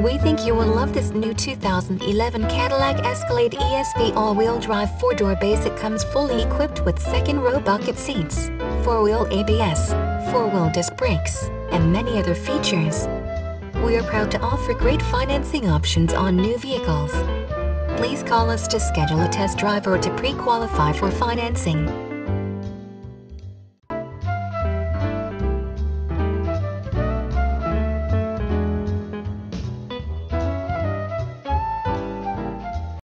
We think you will love this new 2011 Cadillac Escalade ESV all-wheel drive 4-door base. It comes fully equipped with second-row bucket seats, 4-wheel ABS, 4-wheel disc brakes, and many other features. We are proud to offer great financing options on new vehicles. Please call us to schedule a test drive or to pre-qualify for financing.